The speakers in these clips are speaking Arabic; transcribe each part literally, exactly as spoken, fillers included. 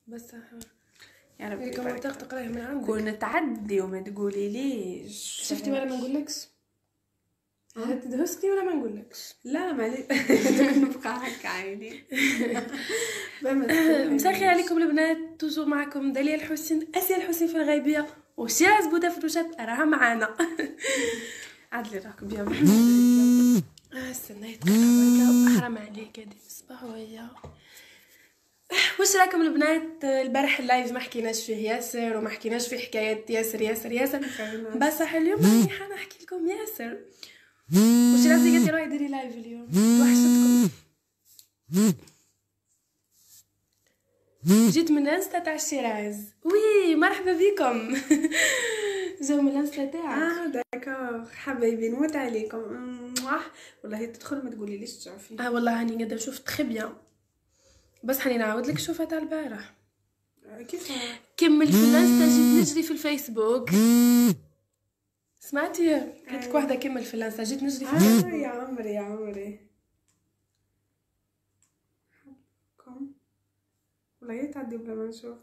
بس يا ربي الكومنتات تقراها من عندك. كون تعدي وما تقولي ليش. شفتي ولا ما نقولكش؟ هات دهسكي ولا ما نقولكش؟ لا مالي نبقى هكا عيني. مساء الخير عليكم البنات، توجور معكم داليا الحسين، اسيا الحسين في الغيبيه، وشيراز بودا في الوشات راها معانا. عدلي راكم بيا محمد. اه استنيت بركه حرام عليك هادي الصباح وهي. واش راكم البنات؟ البارح اللايف ما حكيناش فيه ياسر وما حكيناش فيه حكايات ياسر ياسر ياسر، بصح اليوم راني حنحكي لكم ياسر. واش راسي قالت لي روحي ديري لايف اليوم، وحشتكم. جيت من الانستا تاع شيراز. وي مرحبا بكم. جاو من الانستا تاعك. اه داكور حبايبي نموت عليكم. والله تدخل ما تقولي ليش تعرفي. اه والله هاني قاعده نشوف تخي بيان، بس هاني نعاود لك شوفها تاع البارح. كيف كمل في الانستا، جيت نجري في الفيسبوك. سمعتي قالت لك واحده كمل في الانستا، جيت نجري في الفيسبوك. آه يا عمري يا عمري حبكم والله يتعدي بلا ما نشوف.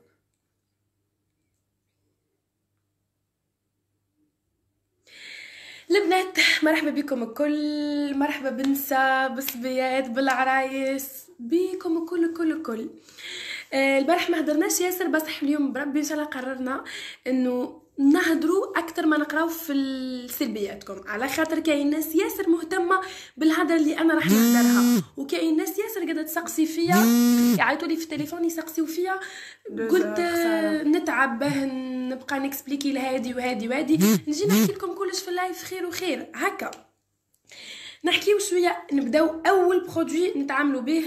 البنات مرحبا بكم الكل، مرحبا بنساء بصبيات بالعرايس، بكم الكل الكل الكل. آه البارح ما هدرناش ياسر، بصح اليوم بربي ان شاء الله قررنا انه نهضروا اكثر ما نقراو في سلبياتكم، على خاطر كاين ناس ياسر مهتمه بالهضره اللي انا راح نهضرها، وكاين ناس ياسر قاعده تسقسي فيا، يعيطوا لي في التليفون يسقسيو فيا. قلت نتعب باه نبقى نكسبليكي لهادي وهادي وهادي، نجي نحكي لكم كلش في اللايف خير وخير هكا. نحكيو شويه، نبداو اول برودوي نتعاملوا به.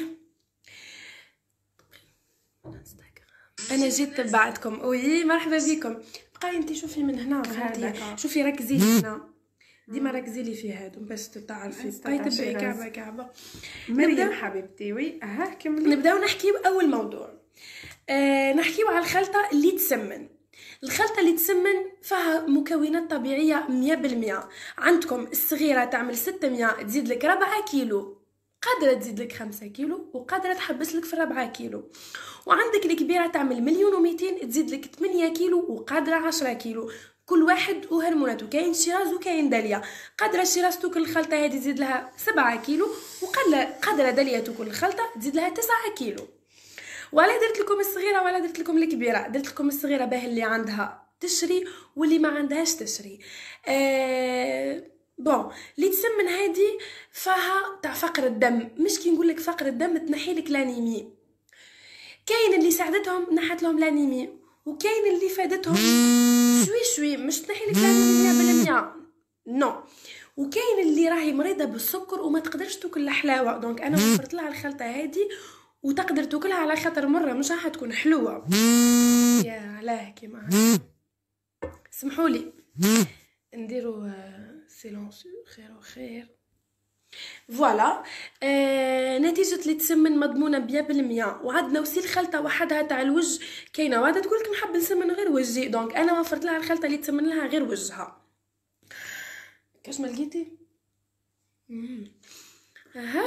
انا جيت بعدكم. وي مرحبا بكم. بقاي انت شوفي من هنا، فهمتي؟ شوفي ركزي هنا، ديما ركزي لي في هادو باش تعرفي. بقاي تبعي كعبه كعبه. مريم حبيبتي. وي ها كملي. نبداو نحكيو اول موضوع. آه نحكيو على الخلطه اللي تسمن. الخلطه اللي تسمن فيها مكونات طبيعيه مية بالمية. عندكم الصغيره تعمل ستمية، تزيد لك ربعة كيلو، قادره تزيد لك خمسة كيلو، وقادره تحبس لك في ربعة كيلو. وعندك الكبيره تعمل مليون ومئتين، تزيد لك ثمانية كيلو، وقادره عشرة كيلو. كل واحد وهرموناته، كاين شيراز وكاين داليا. قادره شيراز توكل الخلطه هذه تزيد لها سبعة كيلو، وقادره داليا توكل الخلطه تزيد لها تسعة كيلو. ولا درت لكم الصغيره ولا درت لكم الكبيره، درت لكم الصغيره باه اللي عندها تشري واللي ما عندهاش تشري. آه بون اللي تسمن هادي فيها تاع فقر الدم، مش كي نقول لك فقر الدم تنحي لك لانيمي. كاين اللي ساعدتهم نحت لهم لانيمي، وكاين اللي فادتهم شوي شوي، مش تنحي لك لانيمي مية بالمية نو. وكاين اللي راهي مريضه بالسكر وما تقدرش تاكل الحلاوه، دونك انا وفرت لها الخلطه هادي وتقدر تاكلها على خاطر مره مش راح تكون حلوه. يا علاه كيما سمحوا لي نديروا سيلونس خير وخير. فوالا. آه، نتيجه اللي تسمن مضمونه مية بالمية. وعندنا وسيل خلطه وحدها تاع الوجه، كاينه واحده تقول لك نحب نسمن غير وجهي، دونك انا وفرت لها الخلطه اللي تسمن لها غير وجهها. كاش ما لقيتي؟ اها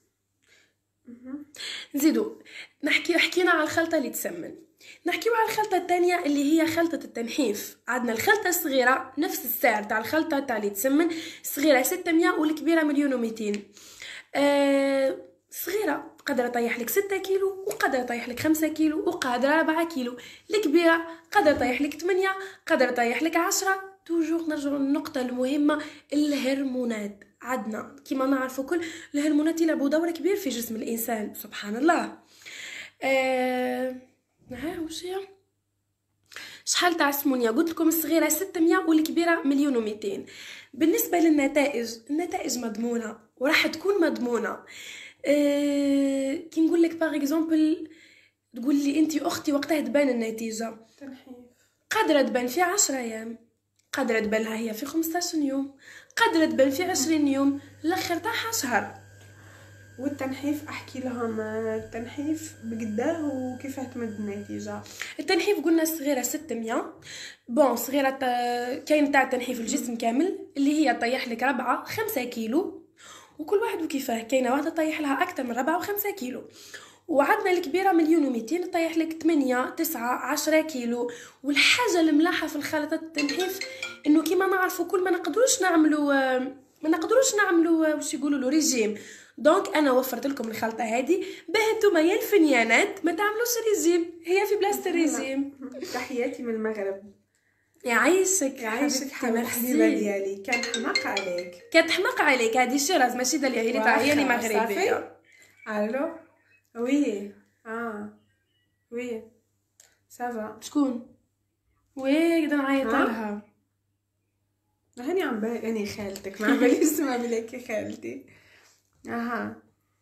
نزيدو نحكي. حكينا على الخلطه اللي تسمن، نحكيو على الخلطه الثانيه اللي هي خلطه التنحيف. عندنا الخلطه الصغيره نفس السعر تاع الخلطه تاع اللي تسمن، صغيره ستمية والكبيره مليون ومئتين. أه صغيره قادره طيح لك ستة كيلو، وقادره طيح لك خمسة كيلو، وقادره أربعة كيلو. الكبيره قادره طيح لك ثمانية، قادره طيح لك عشرة. توجور نرجعوا للنقطه المهمه، الهرمونات. عندنا كيما نعرفوا كل الهرمونات يلعبوا دور كبير في جسم الانسان، سبحان الله. آه... ها وش هي؟ شحال تاع سمونيه؟ قلت لكم الصغيره ستمية والكبيره مليون ومئتين. بالنسبه للنتائج، النتائج مضمونه وراح تكون مضمونه. آه... كي نقول لك باغ اكزومبل، تقول لي انت اختي وقتها تبان النتيجه، تنحيف قادره تبان في عشرة ايام، قادره تبان لها هي في خمسطاش يوم، قادره تبان في عشرين يوم، الاخر تاعها شهر. والتنحيف احكي لهم التنحيف بقداه وكيفاه تمد النتيجه. التنحيف قلنا الصغيره ستمية. بون صغيره كاين تاع تنحيف الجسم كامل اللي هي طيح لك ربعة خمسة كيلو، وكل واحد وكيفاه. كاينه واحده طيح لها اكثر من ربعة وخمسة كيلو، وعندنا الكبيره مليون ومئتين طيح لك ثمانية تسعة عشرة كيلو. والحاجه الملاحه في الخلطات التنحيف انه كيما نعرفوا كل ما نقدروش نعملوا ما نقدروش نعملوا واش يقولوا له ريجيم. دونك انا وفرت لكم الخلطه هذه باه نتوما يا الفنيانات ما تعملوش ريجيم، هي في بلاصه الريجيم. تحياتي من المغرب. يعيشك يعيشك حبيبه ديالي. كان حماق عليك، كانت حماق عليك. هذه شيراز ماشي داليا هي اللي تعيني مغربيه. الو وي اه وي سافا. شكون؟ وي قد نعيط لها. هاني عم بالي اني خالتك، ما بالي اسمها بلاكي خالتي. اها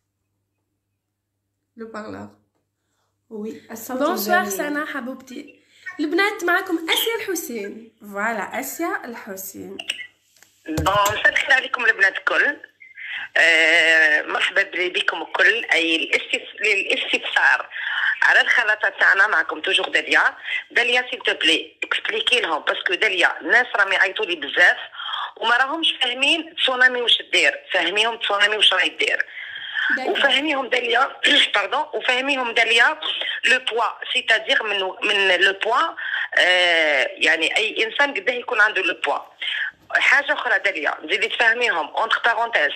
لو بارلور. وي الصوت. بونسوار سنة حبوبتي. البنات معكم اسيا الحسين. فوالا اسيا الحسين. بون مساء الخير عليكم البنات الكل. آه مرحبا بكم الكل. اي الاستفسار على الخلطه تاعنا معكم توجور داليا. داليا سيل تو بلي اكسبليكي لهم باسكو داليا الناس راهم يعيطوا لي بزاف وما راهمش فاهمين تسونامي واش دير. فهميهم تسونامي واش راهي دير وفهميهم داليا باردون وفهميهم داليا لو بوا سيتادير من من لو بوا. آه يعني اي انسان قداه يكون عنده لو بوا. حاجه اخرى داليا نزيدي تفهميهم اونتر بارونتيز.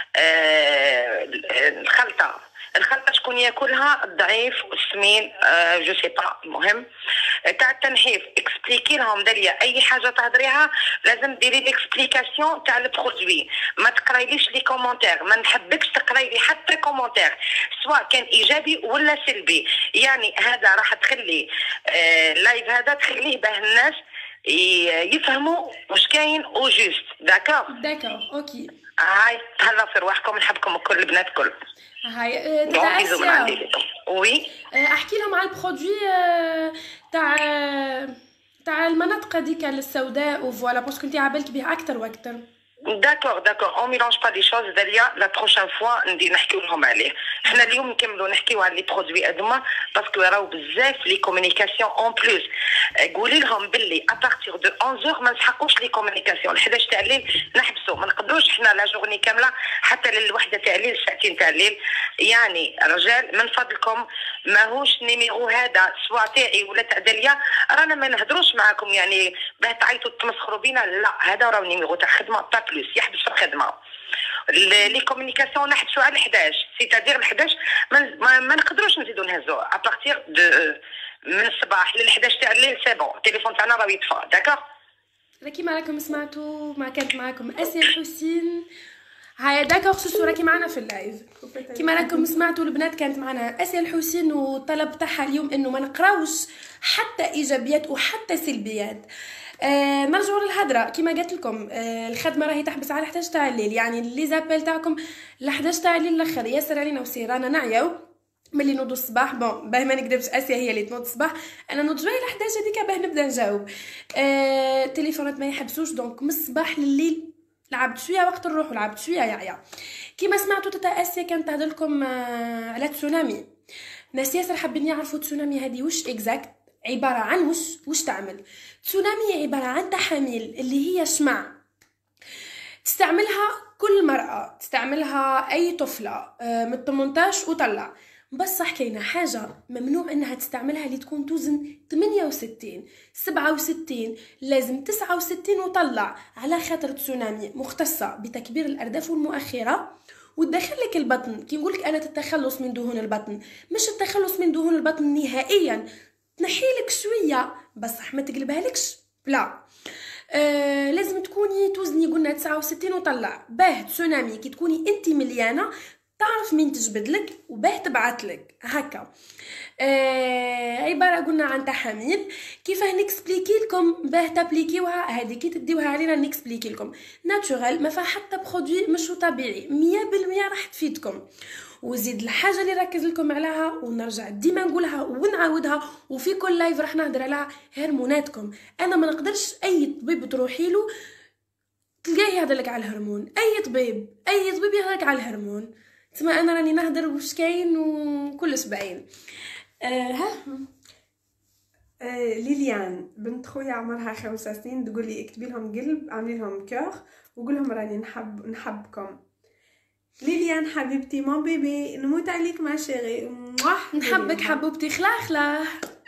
آه الخلطه الخلطه شكون ياكلها؟ الضعيف والسمين. آه جو سي با المهم تاع التنحيف. اكسبليكي لهم داليا اي حاجه تهضريها لازم ديري ليكسبليكاسيون تاع البرودوي. ما تقرايليش لي كومونتير، ما نحبكش تقراي لي حتى كومونتير سواء كان ايجابي ولا سلبي. يعني هذا راح تخلي آه لايف هذا تخليه باه الناس يفهموا واش كاين او جوست. داكور داكور اوكي. هاي تهلاو في رواحكم، نحبكم الكل البنات الكل. هاي تاع اسيا. وي احكي لهم على البرودوي تاع تاع المناطق هذيك السوداء وفوالا باسكو انت عبالك بها اكثر واكثر. داكور داكور اون ميلونج با لي شوز داليا. لا بروشين فوا ندي نحكيو لهم عليه. حنا اليوم نكملوا نحكيو على لي برودوي هذوما باسكو راهو بزاف لي كومونيكاسيون اون بلوس. قولي لهم باللي ابارتيغ دو اونزور ما نسحقوش لي كومونيكاسيون. الحداش تاع الليل نحبسوا، ما نقدروش حنا لا جورني كامله حتى للوحده تاع الليل ساعتين تاع الليل. يعني رجال من فضلكم ماهوش نيميرو هذا سوا تاعي ولا تاع داليا رانا ما نهضروش معاكم يعني باه تعيطوا تمسخروا بينا. لا هذا راه نيميرو تاع خدمه با بلوس يحبس في الخدمه. لي كومونيكاسيون نحبسوا على الحداش سيتادير الحداش ما, ما, ما نقدروش نزيدو نهزو ابارتيغ دو من الصباح للحداش تاع الليل. سي بون التليفون تاعنا راه يطفى. داكور راكي ما راكم سمعتوا ما كانت معكم اسيا الحسين. هاي داكور سوسو راكي معنا في اللايف. كيما راكم سمعتوا البنات كانت معنا اسيا الحسين والطلب تاعها اليوم انه ما نقراوش حتى ايجابيات وحتى سلبيات. آه نرجعوا للهضره كيما قلت لكم. آه الخدمه راهي تحبس على احداش تاع الليل. يعني لي زابيل تاعكم ل احداش تاع الليل الاخر ياسر علينا وسيرانا نعياو ملي نوضوا الصباح. بون باه ما نكذبش اسيا هي اللي تنوض الصباح، انا نوض جويه ل احداش هذيك باه نبدا نجاوب. آه التليفونات ما يحبسوش دونك من الصباح لليل لعبت شويه وقت نروح ولعبت شويه يعيا. كيما سمعتوا تاتا اسيا كانت تهضر لكم آه على تسونامي. ناس ياسر حابين يعرفوا تسونامي هذه واش اكزاكت عباره عن واش واش تعمل. تسونامي عباره عن تحاميل اللي هي شمع تستعملها كل مرأة، تستعملها اي طفله من ثمنطاش وطلع. بصح كاينه حاجه ممنوع انها تستعملها اللي تكون توزن ثمانية وستين سبعة وستين لازم تسعة وستين وطلع، على خاطر تسونامي مختصه بتكبير الارداف والمؤخره وتدخل لك البطن. كي نقول لك انا التخلص من دهون البطن مش التخلص من دهون البطن نهائيا، تنحيلك شويه بصح ما تقلبها لكش لا. آه لازم تكوني توزني قلنا تسعة وستين وطلع. باه تسونامي كي تكوني انت مليانه تعرف مين تجبد لك وباه تبعت لك هكا. آه عباره قلنا عن تحاميل. كيفاه نكسبليكي لكم باه تابليكيوها هذه كي تديوها علينا نكسبليكي لكم ناتورال ما فيها حتى برودوي مش طبيعي مية بالمية راح تفيدكم. وزيد الحاجه اللي ركز لكم عليها ونرجع ديما نقولها ونعاودها وفي كل لايف راح نهضر عليها هرموناتكم. انا ما نقدرش اي طبيب تروحي له تلقاه يهضر لك على الهرمون. اي طبيب اي طبيب يهضر لك على الهرمون. تسمع انا راني نهضر واش كاين وكلش باين. أه ها آه ليليان بنت خويا عمرها خمسة سنين تقول لي اكتبي لهم قلب اعملي لهم كور وقول لهم راني نحب نحبكم. ليليان حبيبتي مون بيبي نموت عليك ما شيري. نحبك حبوبتي خلاخلا.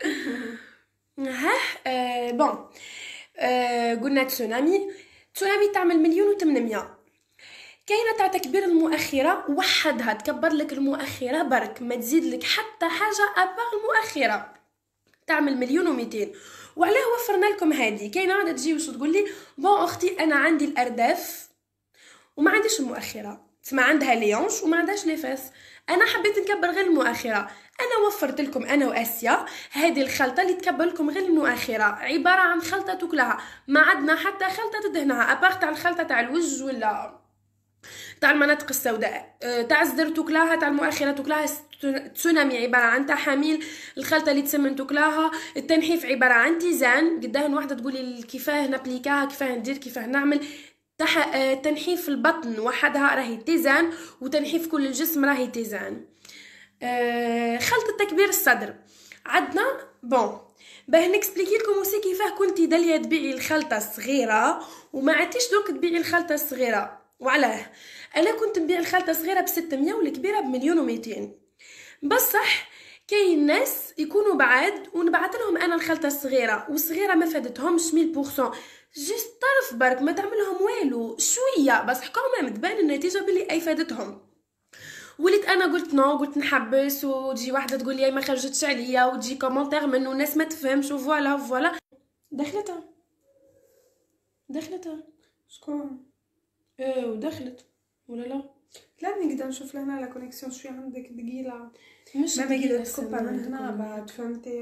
ها آه بون آه قلنا تسونامي. تسونامي تعمل مليون وثمانمية. كاينه تاع تكبير المؤخره وحدها تكبر لك المؤخره برك ما تزيد لك حتى حاجه ابار المؤخره تعمل مليون ومئتين. وعلاه وفرنا لكم هذه. كاينه عاده تجي وش تقول لي بون اختي انا عندي الارداف وما عنديش المؤخره، تسمع عندها ليونش وما عندهاش لي فاس. انا حبيت نكبر غير المؤخره. انا وفرت لكم انا واسيا هذه الخلطه اللي تكبر لكم غير المؤخره، عباره عن خلطه تاكلها ما عندنا حتى خلطه تدهنها ابار تاع الخلطه تاع الوجه ولا تاع المناطق السوداء. تاع الزر تاكلها، تاع المؤخره تاكلها. تسونامي عباره عن تحاميل. الخلطه اللي تسمن تاكلها. التنحيف عباره عن تيزان. قداهن واحده تقولي كيفاه نابليكاها كيفاه ندير كيفاه نعمل. تح... تنحيف البطن وحدها راهي تيزان، وتنحيف كل الجسم راهي تيزان. أه... خلطه تكبير الصدر عندنا بون باه نكسبليكي لكم وسي كيفاه كنتي داليه تبيعي الخلطه الصغيره وما عدتيش دوك تبيعي الخلطه الصغيره. وعلاه انا كنت نبيع الخلطه الصغيره بستمية والكبيره بمليون ومئتين. بصح كاين ناس يكونوا بعاد ونبعث لهم انا الخلطه الصغيره والصغيره ما فادتهمش مية بالمية، جست طرف برك ما تعملهم والو شويه بس حكومه تبان النتيجه بلي اي فادتهم. وليت انا قلت نو قلت نحبس وتجي واحده تقول لي ما خرجتش عليا وتجي كومونتير منو الناس ما تفهمش وفوالا فوالا. دخلتها دخلتها شكون؟ ايه ودخلت ولا لا؟ لا نقدر نشوف لهنا لا كونيكسيون شويه عندك ثقيله مش ما ثقيلة، قدرت تكبر من هنا سمعت. بعد فهمتي.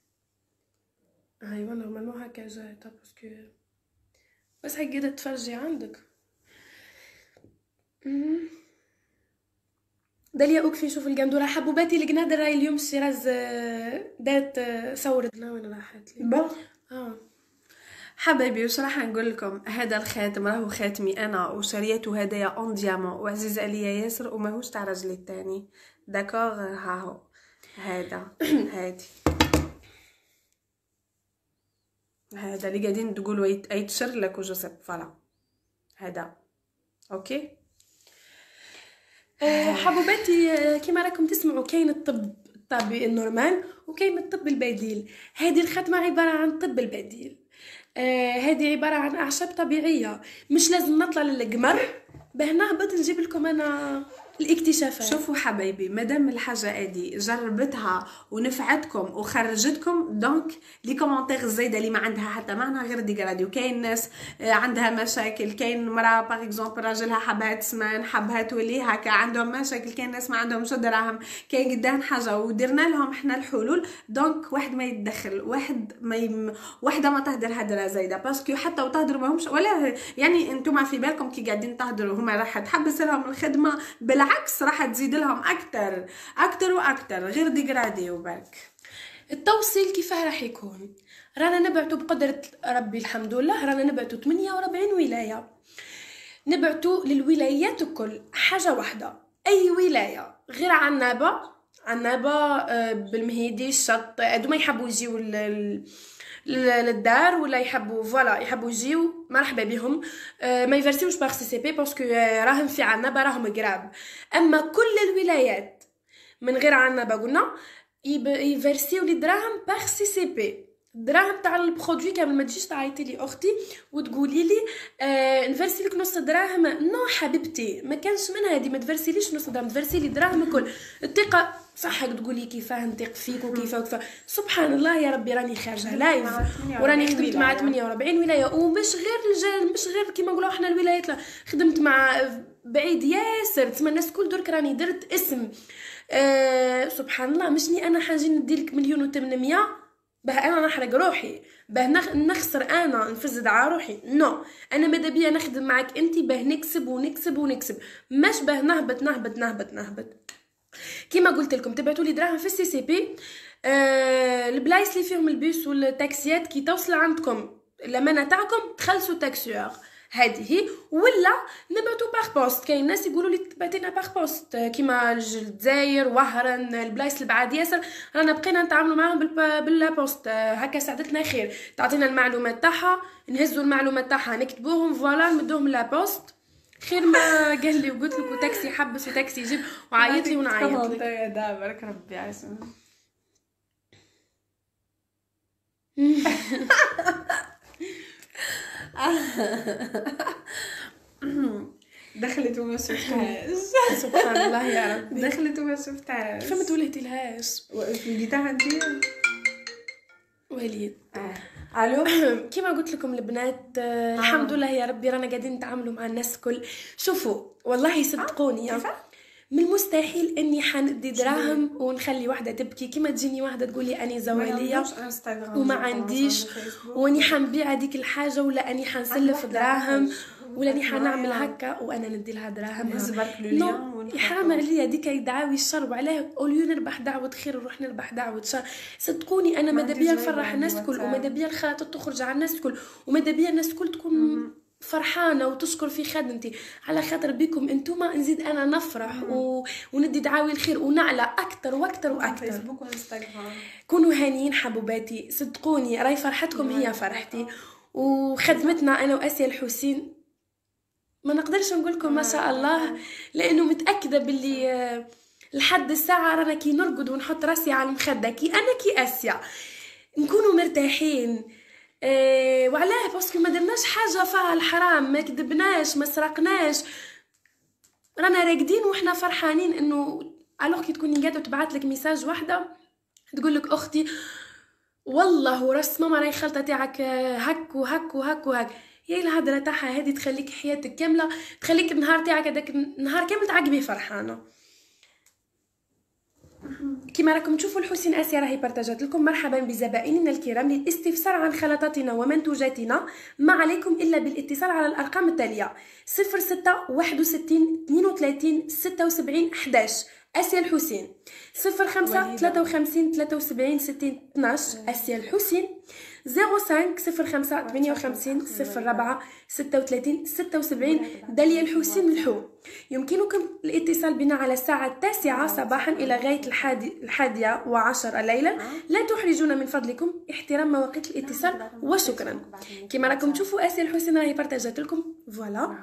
ايوا نورمالمون هكا جايتها باسكو بس هكا قاعده تفرجي عندك. مم. داليا اوكفي شوف القندوره حبوباتي القنادر راهي اليوم الشيراز آه، دات آه، صورت لنا وين راحت لي. با اه حبايبي واش راح نقول لكم، هذا الخاتم راهو خاتمي انا وشريته هدايا اون ديامون وعزيز عليا ياسر وماهوش تاع راجلي الثاني داكوغ. ها هو هذا هادي هذا اللي قاعدين تقولوا يتشر لك وجوزيف فوالا هذا اوكي. آه، حبوباتي آه، كيما راكم تسمعوا كاين الطب الطبي النورمال وكاين الطب البديل. هذه الختمه عباره عن الطب البديل. آه، هذه عباره عن اعشاب طبيعيه، مش لازم نطلع للقمر باه نهبط نجيب لكم انا الاكتشافات. شوفوا حبايبي مادام الحاجه هذه جربتها ونفعتكم وخرجتكم دونك لي كومونتير الزايده اللي ما عندها حتى معنى غير ديغرادي. وكاين ناس عندها مشاكل، كاين مرا باغ اكزومبل راجلها حبها تسمن حبها تولي هكا عندهم مشاكل، كاين ناس ما عندهمش دراهم، كاين قدام حاجه ودرنا لهم احنا الحلول. دونك واحد ما يتدخل، واحد ما يم... واحده ما تهدر هدره زايده باسكو حتى وتهدروا ماهمش ولا يعني انتم في بالكم كي قاعدين تهدروا هما راح تحبس لهم الخدمه، بالعكس راح تزيد لهم اكثر اكثر واكثر غير ديغرادي وبرك. التوصيل كيفاه راح يكون؟ رانا نبعتو بقدرة ربي الحمد لله رانا نبعتو ثمانية وأربعين ولاية، نبعتو للولايات الكل حاجة واحدة. أي ولاية غير عنابة عنابة آه، بالمهيدي الشط هادو ما يحبوا يجيو للدار ولا يحبوا فوالا يحبوا يجيو مرحبا بهم. آه، ما يفرسيوش باغ سي سي بي باسكو آه، راهم في عنابة راهم قراب. اما كل الولايات من غير عنابة قلنا يفرسيو لي دراهم باغ سي سي بي. الدراهم تاع البرودوي كامل ما تجيش تعيطي لي اختي وتقولي لي آه نفرسي لك نص دراهم. نو حبيبتي ما كانش من هذه، ما تفرسيليش نص دراهم تفرسي لي دراهم الكل. الثقه صح تقولي كيفاه نثق فيك وكيفاه وكيفاه. سبحان الله يا ربي راني خارجه لايف وراني خدمت مع ثمانية وأربعين ولايه ومش غير الرجال مش غير كيما نقولوا احنا الولايات، لا خدمت مع بعيد ياسر تسمى الناس كل درك راني درت اسم. آه سبحان الله مشني انا حاجه نديلك مليون وثمانمية باه انا نحرق روحي باه نخسر انا نفزد على روحي. نو انا ماذا بيا نخدم معك انت باه نكسب ونكسب ونكسب مش باه نهبط نهبط نهبط نهبط. كيما قلت لكم تبعتوا لي دراهم في السي سي بي. آه البلايص اللي فيهم البيس والتاكسيات كي توصل عندكم الامانه تاعكم تخلصوا تاكسيور هذه هي، ولا نبعتو باغ بوست. كاين ناس يقولوا لي تبعتينا باغ بوست كيما الجزائر وهران البلايص البعاد ياسر رانا بقينا نتعاملوا معاهم بالبوست هكا ساعدتنا خير. تعطينا المعلومات تاعها نهزوا المعلومات تاعها نكتبوهم فوالا نمدوهم لا بوست خير ما قال لي وقلت لك وتاكسي حبس وتاكسي جيب وعيط لي ونعيط لك. ده برك ربي عسى. دخلت وما شفتهاش. سبحان الله يا ربي. دخلت وما شفتهاش. كيف ما تولهتي لهاش؟ وليتها انت؟ وليد. اه. الو. كيما قلت لكم البنات آه. الحمد لله يا ربي رانا قاعدين نتعاملوا مع الناس الكل. شوفوا والله صدقوني آه. من المستحيل اني حندي دراهم ونخلي واحده تبكي كيما تجيني واحده تقول لي اني زواليه وما عنديش واني حنبيع هذيك الحاجه ولا اني حنسلف دراهم ولا اني حنعمل هكا وانا ندي لها دراهم. حرام عليا هذيك يدعاوي الشر وعلاه اوليو نربح دعوه خير ونروح نربح دعوه شر. صدقوني انا ماذا بيا نفرح الناس الكل وماذا بيا الخالات تخرج على الناس الكل وماذا بيا الناس الكل تكون فرحانه وتشكر في خدمتي على خاطر بكم انتوما نزيد انا نفرح و... وندي دعاوي الخير ونعلى اكثر واكثر واكثر. فيسبوك وانستغرام. كونوا هانيين حبوباتي صدقوني راي فرحتكم هي فرحتي وخدمتنا انا واسيا الحسين ما نقدرش نقول لكم ما شاء الله لانه متاكده باللي لحد الساعه رانا كي نرقد ونحط راسي على المخده كي انا كي اسيا نكونوا مرتاحين. إيه وعلاه باسكو ما درناش حاجه فيها الحرام ما كذبناش ما سرقناش رانا راقدين وحنا فرحانين انه الوغ كي تكوني قاعده تبعت لك ميساج واحده تقول لك اختي والله وراس ماما راهي خالته تاعك هك وهك وهك وهك هي الهضره تاعها هذه تخليك حياتك كامله تخليك النهار تاعك هذاك النهار كامل تعقبي فرحانه. كما راكم تشوفوا الحسين اسيا راهي بارتاجات لكم. مرحبا بزبائننا الكرام للاستفسار عن خلطاتنا ومنتوجاتنا ما عليكم الا بالاتصال على الارقام التاليه صفر ستة واحد وستين اثنين وثلاثين ستة وسبعين احداش اسيا الحسين صفر خمسة ثلاثة وخمسين ثلاثة وسبعين ستين اثناش اسيا الحسين صفر خمسة صفر خمسة ثمانية وخمسين صفر أربعة ستة وثلاثين ستة وسبعين داليا الحسين الحو. يمكنكم الاتصال بنا على الساعة التاسعة صباحا إلى غاية الحادي الحادية وعشر ليلا. لا تحرجونا من فضلكم احترام مواقيت الاتصال وشكرا. كما راكم تشوفوا اسيا الحسين راهي بارتاجات لكم فوالا.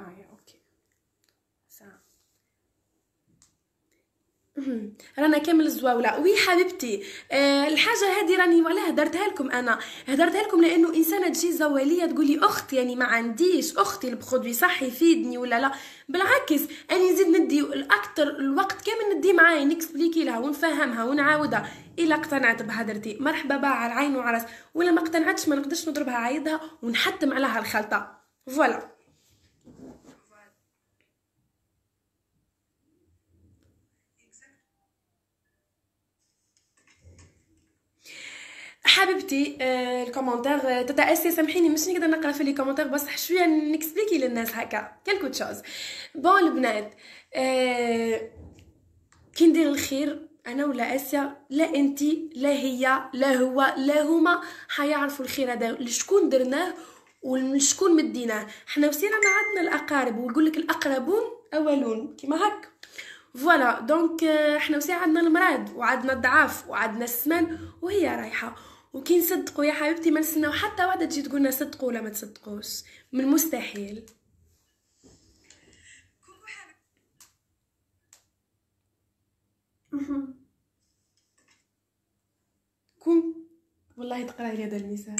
رانا كامل الزواوله. وي حبيبتي أه الحاجه هذه راني ولا هدرتها لكم انا هدرتها لكم لانه انسانه تجي زواليه تقولي اختي يعني ما عنديش اختي البرودوي صح يفيدني ولا لا بالعكس اني نزيد ندي الاكثر الوقت كامل ندي معايا نكسبليكي لها ونفهمها ونعاودها الا اقتنعت بهدرتي مرحبا بها على العين وعلى الراس ولا ما اقتنعتش ما نقدرش نضربها عايدها ونحتم عليها الخلطه فوالا. حبيبتي آه الكومنتير تتاسي سامحيني مش نقدر نقرا في لي كومنتير بس شويه نكسبليكي للناس هكا كلكو تشوز. بون البنات آه كي ندير الخير انا ولا اسيا لا انتي لا هي لا هو لا هما حيعرفوا الخير هذا لشكون درناه ولشكون مديناه. حنا وسينا ما عندنا الاقارب ويقول لك الاقربون اولون كيما هكا فوالا. دونك احنا وسي عندنا المراد وعندنا الضعاف وعندنا السمان وهي رايحه وكي نصدقوا يا حبيبتي ما نستناو حتى واحده تجي تقولنا صدقوا ولا ما تصدقوش من المستحيل. كون والله تقرا لي هذا الميساج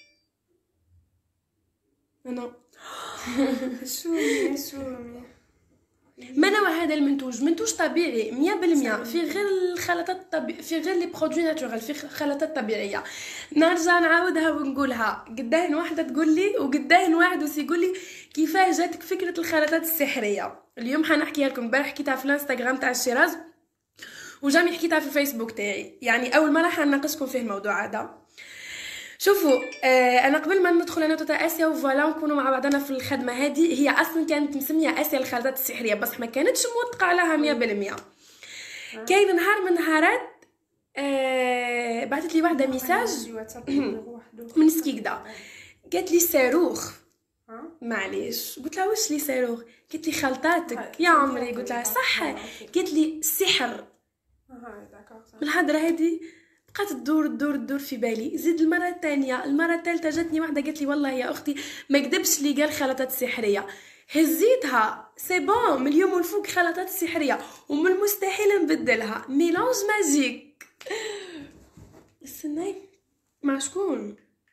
انا شومي شومي ما نوع هذا المنتوج؟ منتوج طبيعي مية بالمية في غير الخلطات الطبيعية في غير لي برودوي ناتورال في خلطات طبيعيه. نرجع نعاودها ونقولها قداهن واحده تقول لي وقداهن واحد وسي يقول لي كيفاه جاتك فكره الخلطات السحريه. اليوم حنحكيها لكم امبارح حكيتها في الانستغرام تاع الشيراز وجامي حكيتها في الفيسبوك تاعي يعني اول مره حنناقشكم فيه الموضوع هذا. شوفوا آه انا قبل ما ندخل انا وتاتا اسيا وفوالا نكونوا مع بعضنا في الخدمه هذه هي اصلا كانت مسميه اسيا الخلطات السحريه بس ما كانتش موثقه عليها مية بالمية. كاين نهار من نهارات آه بعثت لي واحده ميساج من سكيكدا قالت لي صاروخ معليش قلت لها واش لي صاروخ قالت لي خلطاتك يا عمري قلت لها صح قالت لي سحر. الهضره هذه بقات تدور تدور تدور في بالي. زيد المره الثانيه المره الثالثه جاتني واحده قالت لي والله يا اختي ما كذبش لي قال خلطات سحريه. هزيتها سي بون، من اليوم والفوق خلطات السحريه، ومن المستحيل نبدلها، ميلانج ماجيك. استناي مع شكون؟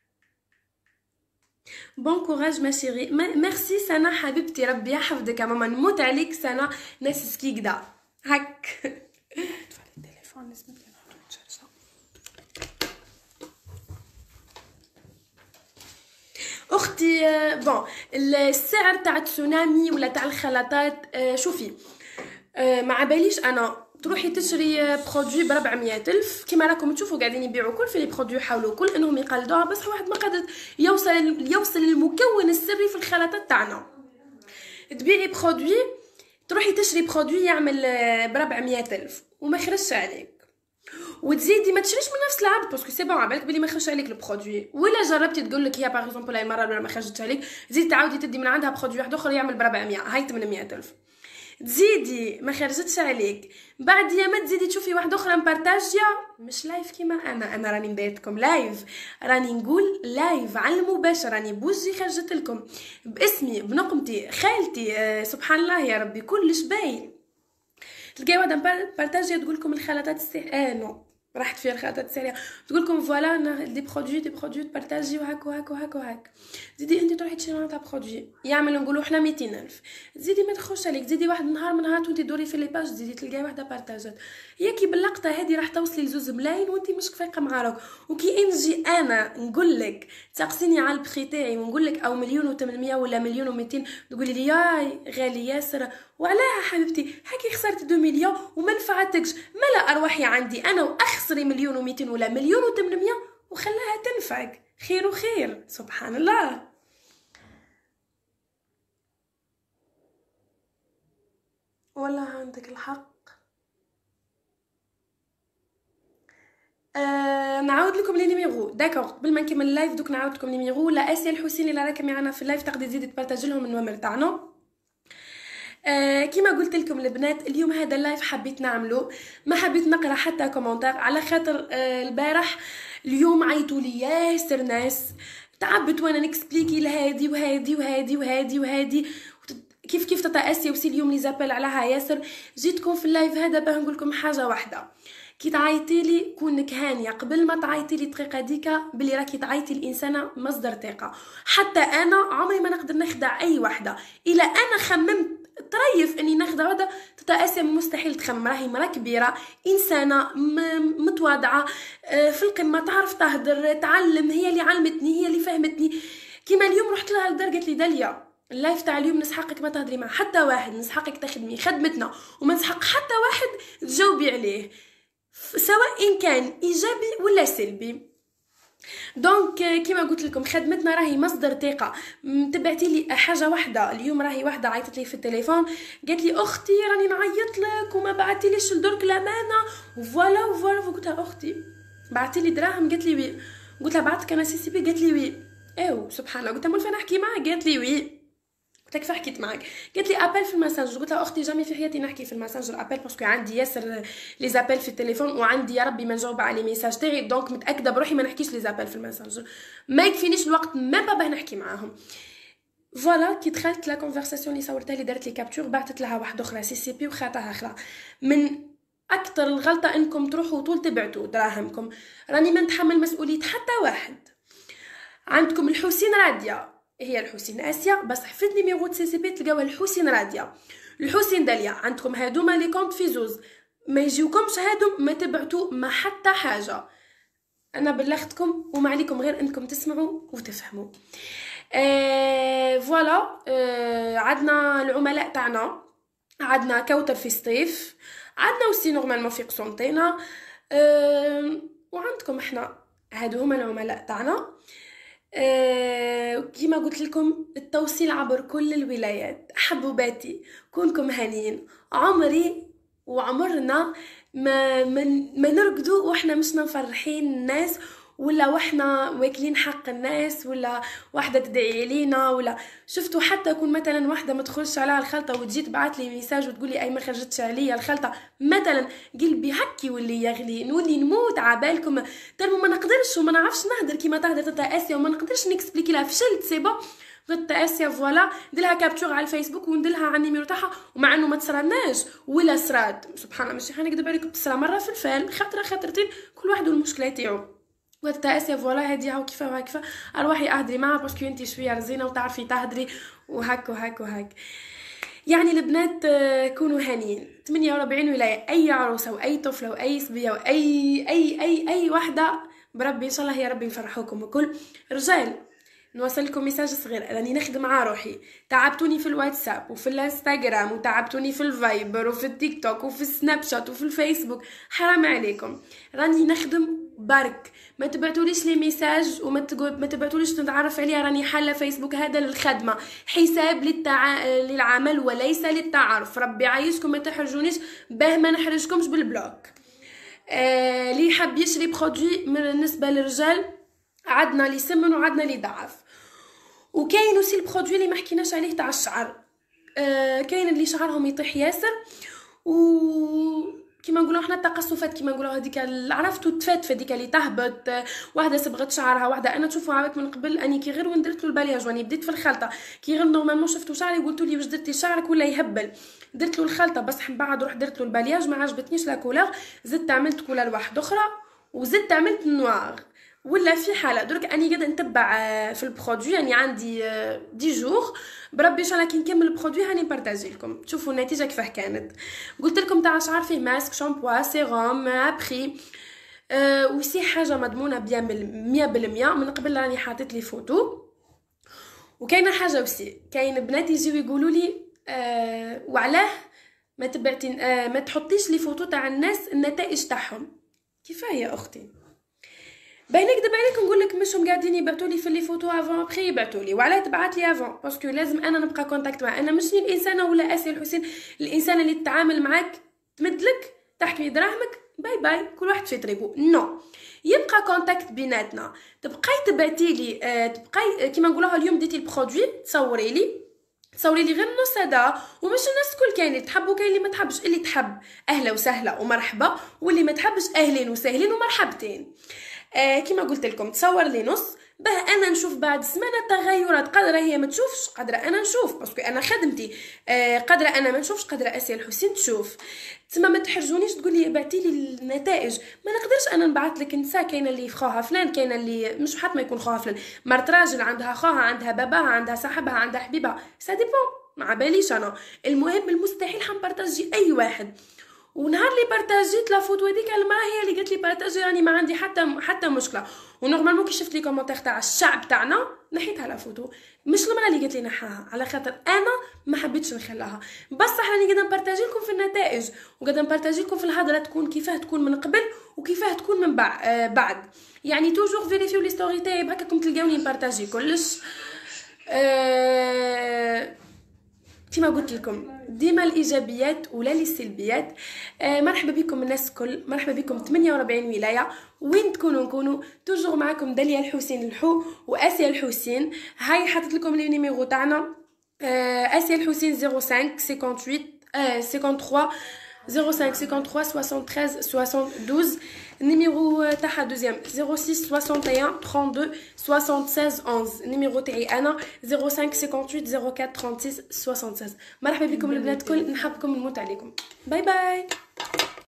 بون كوراج ما شيري. ميرسي سنة حبيبتي، ربي يحفظك يا ماما، نموت عليك سنة، ناس سكيك دا هك. تفعلي التليفون لازم نحطو تشارجا. اختي بون السعر تاع التسونامي ولا تاع الخلطات، شوفي ما باليش انا تروحي تشري برودوي ب أربعمية ألف كيما راكم تشوفوا قاعدين يبيعوا كل في لي برودوي، يحاولوا كل انهم يقلدوها، بس واحد ما قدر يوصل يوصل للمكون السري في الخلطات تاعنا. تبيعي برودوي، تروحي تشري برودوي يعمل ب أربعمية ألف وما يخرجش عليك، وتزيدي ما تشريش من نفس العبد باسكو سي بون عبالك بلي ما يخرجش عليك البرودوي، ولا جربتي تقول لك هي باغ اكزومبل هاي المره ولا ما خرجتش عليك، زيدي تعاودي تدي من عندها برودوي واحد اخر يعمل ب أربعمية، هاي ثمانمية ألف، تزيدي ما خرجتش عليك، بعد يا تزيدي تشوفي واحده اخرى مبارطاجيا، مش لايف كيما انا انا راني نديتكم لايف، راني نقول لايف على المباشر، راني بوجهي خرجت لكم باسمي بنقمتي خالتي، آه سبحان الله يا ربي كلش باين. تلقاي واحده مبارطاجيا تقول لكم الخلطات السحريه، اه نو راحت فيها الخلطات السحريه، تقول لكم فوالا انا دي برودوي دي برودوي تبارطاجي وهاك وهاك وهاك وهاك، زيدي انت تروحي تشري معناتها برودوي يعمل نقولوا احنا مئتين ألف، زيدي ما تخش عليك، زيدي واحد نهار من نهارات وانت دوري في لي باج زيدي تلقاي واحده بارطاجات، هي كي باللقطه هذه راح توصلي لزوز ملايين وانت مش فايقه مع روك، وكي نجي انا نقول لك تسقسيني على البخي تاعي ونقول لك او مليون و800 ولا مليون و200 تقولي لي ياي غالي ياسر، وعلاها حبيبتي هاكي خسرت اثنين مليون وما نفعتكش، ملا ارواحي عندي انا واخسري مليون ومئتين ولا مليون وثمانمية وخلاها تنفعك، خير وخير سبحان الله. والله عندك الحق. أه نعاود لكم لي نيميرو داكوغ قبل ما نكمل اللايف، دوك نعاود لكم لي نيميرو. لا اسيا الحسيني اللي راكم معنا في اللايف تقدري تزيدي تبارطاجي لهم النوامر تاعنا. آه كيما قلت لكم البنات اليوم هذا اللايف حبيت نعمله، ما حبيت نقرا حتى كومنتار على خاطر آه البارح اليوم عيطوا لي ياسر ناس، تعبت وانا نكسبليكي لهادي وهادي وهادي وهادي وهادي كيف كيف تتا اسيا وسي اليوم لي زابيل عليها ياسر. جيتكم في اللايف هذا باه نقول لكم حاجه واحده، كي تعيطي لي كونك هانيه قبل ما تعيطي لي الدقيقه ديكا بلي راكي تعيطي الانسانه مصدر ثقه، حتى انا عمري ما نقدر نخدع اي وحده، الا انا خممت طريف اني نخدع وحده تتاسى مستحيل تخمم، راهي مرا كبيره انسانه متواضعه في القمه، تعرف تهدر تعلم، هي اللي علمتني هي اللي فهمتني. كيما اليوم رحت لها لدار قالت لي داليا اللايف تاع اليوم نسحقك ما تهدري مع حتى واحد، نسحقك تخدمي خدمتنا وما نسحق حتى واحد تجاوبي عليه سواء إن كان ايجابي ولا سلبي. دونك كيما قلت لكم خدمتنا راهي مصدر ثقه. تبعتي لي حاجه واحده اليوم، راهي واحده عيطت لي في التليفون قالت لي اختي راني نعيط لك وما بعتيليش لدرك الامانه وفوالا وفوالا، قلت لها اختي بعتي لي دراهم؟ قالت لي وي. قلت لها بعثتك انا سي سي بي؟ قالت لي وي. ايوا سبحان الله، قلت لها مولفه نحكي معاك؟ قالت لي وي. قلت لك فحكيت معاك؟ قالت لي ابل في الماسنجر. قلت لها اختي جامي في حياتي نحكي في الماسنجر ابل باسكو عندي ياسر لي زابيل في التليفون وعندي يا ربي ما نجاوب على لي ميساج تاعي، دونك متاكده بروحي ما نحكيش لي زابيل في الماسنجر، ما يكفينيش الوقت ميم با باه نحكي معاهم. فوالا كي دخلت لا كونفرساسيون اللي صورتها لي دارت لي كابتور، بعثت لها واحده اخرى سي سي بي وخاتها اخرى. من اكثر الغلطه انكم تروحوا طول تبعتوا دراهمكم، راني ما نتحمل مسؤوليه حتى واحد. عندكم الحسين راديا هي الحسين اسيا، بس حفظت نيميرو سي سي بي تلقاوها الحسين راديا الحسين داليا، عندكم هادوما لي كونط في زوز، ما يجيوكمش هادو ما تبعتوا ما حتى حاجه. انا بلغتكم وما عليكم غير انكم تسمعوا وتفهموا. آه فوالا آه عندنا العملاء تاعنا، عندنا كوثر في سطيف، عندنا وسي نورمالمون في قسنطينه، آه وعندكم احنا. هادو هما العملاء تاعنا. أه كيما قلت لكم التوصيل عبر كل الولايات. حبوباتي كونكم هانيين، عمري وعمرنا ما من ما نرقدوا واحنا مش مفرحين الناس ولا وحنا واكلين حق الناس، ولا واحده تدعي علينا، ولا شفتوا حتى يكون مثلا واحده ما تخرجش عليها الخلطه وتجي تبعت لي ميساج وتقول لي اي ما خرجتش عليا الخلطه مثلا، قلبي هكي واللي يغلي نولي نموت عبالكم. ترمو ما نقدرش وما نعرفش نهدر كيما تهدر تتا اسيا وما نقدرش نكسبليكي لها، فشلت سي بون قلت اسيا فوالا نديرها كابتور على الفيسبوك ونديرها على النيميرو تاعها، ومع انه ما تصراناش ولا صرات سبحان الله ماشي حنكذب عليكم، تصرا مره في الفال خطره خطرتين كل واحد والمشكله تاعو. قلت اسيا فوالا هادي هاو كيفاه وهكذا اروحي اهدري معها باسكو انتي شويه رزينه وتعرفي تهدري وهك وهك وهك. يعني البنات كونوا هانيين. ثمانية وأربعين ولايه، اي عروسه واي طفله واي صبيه واي اي اي اي وحده بربي ان شاء الله يا ربي نفرحوكم الكل. رجال نوصل لكم ميساج صغير، راني نخدم مع روحي، تعبتوني في الواتساب وفي الانستغرام وتعبتوني في الفايبر وفي التيك توك وفي السناب شات وفي الفيسبوك، حرام عليكم راني نخدم برك. ما تبعتوليش لي ميساج وما تقول ما تبعتوليش نتعرف عليها، راني حاله فيسبوك هذا للخدمه، حساب للتع... للعمل وليس للتعارف. ربي عايشكم ما تحرجونيش باه ما نحرجكمش بالبلوك. آه... اللي يحب يشري برودوي بالنسبه للرجال عندنا لي سمن وعندنا لي ضعف، وكاين وسي البرودوي اللي ما حكيناش عليه تاع الشعر. آه كاين اللي شعرهم يطيح ياسر و كيما نقولوا احنا التقصفات، كيما نقولوا هذيك عرفتوا التفات هذيك اللي تهبط، واحده صبغت شعرها، واحده انا تشوفوا عابت من قبل اني كي غير وين درت له البالياج واني بديت في الخلطه كي غير نورمالمون شفتوا شعري قلتوا لي واش درتي شعرك ولا يهبل، درت له الخلطه بس من بعد رحت درت له البالياج ما عجبتنيش لا كولور، زدت عملت كولور واحده اخرى وزدت عملت نوار ولا في حاله. درك اني قاعده نتبع في البرودوي، يعني عندي دي جور بربي ان شاء الله كي نكمل البرودوي هاني نبارطاجي لكم تشوفوا النتيجه كيفاه كانت. قلت لكم تاع شعر فيه ماسك شامبوا سيروم ابري أه وسي حاجه مضمونه بيان مية بالمية. من قبل راني حاطت لي فوتو. وكاينه حاجه وسي كاين بنات يجيو يقولوا لي أه وعلاه ما تبعتي أه ما تحطيش لي فوتو تاع الناس النتائج تاعهم. كيفاه يا اختي باين نكذب عليك نقول لك مشهم قاعدين يبعثوا لي في لي فوتو افون ابري يبعثوا لي، وعلاه تبعث لي افون باسكو لازم انا نبقى كونتاكت معاه. انا مش الانسانه ولا اسيا الحسين الانسانه اللي تتعامل معاك تمدلك تحكي دراهمك باي باي كل واحد في طريقه. نو يبقى كونتاكت بيناتنا، تبقاي تبعتي لي أه تبقاي كيما نقولوها اليوم ديتي البرودوي تصوري لي تصوري لي غير نص هذا، ومش الناس الكل كاين اللي تحب وكاين اللي ما تحبش. اللي تحب اهلا وسهلا ومرحبا، واللي ما تحبش اهلين وسهلين ومرحبتين. آه كما قلت لكم تصور لي نص باه انا نشوف بعد سمانه تغيرات، قادره هي ما تشوفش قادره انا نشوف باسكو انا خدمتي آه قادره انا ما نشوفش قادره اسيا الحسين تشوف. تما ما تحرجونيش تقولي بعتي لي النتائج، ما نقدرش انا نبعث لك نساء كاينه اللي خوها فلان كاينه اللي مش حتى ما يكون خوها فلان، مرت راجل عندها خوها عندها باباها عندها صاحبها عندها حبيبها سا ديبون ما باليش انا. المهم المستحيل حنبارطاجي اي واحد، ونهار اللي بارطاجيت لا فوتو هذيك المراه هي اللي قالت لي بارطاجي راني ما عندي حتى حتى مشكله. ونورمالمون كي شفت لي كومونتير تاع الشعب تاعنا نحيتها لا فوتو، مش المراه اللي قالت لي نحاها على خاطر انا ما حبيتش نخليها. بصح راني قاعده نبارطاجي لكم في النتائج وقاعده نبارطاجي لكم في الهضره تكون كيفاه تكون من قبل وكيفاه تكون من بعد آه بعد يعني توجور فيريفيو لي ستوري تاعي هكاكم تلقاوني نبارطاجي كلش. آه كما قلت لكم ديما الايجابيات ولا السلبيات. آه مرحبا بكم الناس الكل، مرحبا بكم ثمانية وأربعين ولايه وين تكونوا نكونوا توجور معكم داليا الحسين الحو واسيا الحسين. هاي حطيت لكم لي نيميرو تاعنا آه اسيا الحسين صفر خمسة ثمانية وثمانين آه صفر خمسة ثمانية وثلاثين ستة عشر اثناش النيميرو تاعها دوزيام صفر ستة واحد واحد اثنين واحد ستة ستة واحد واحد النيميرو تاعي انا صفر خمسة ثمانية ثمانية صفر أربعة ستة ستة ستة واحد ستة. مرحبا بكم البنات الكل، نحبكم نموت عليكم. باي باي.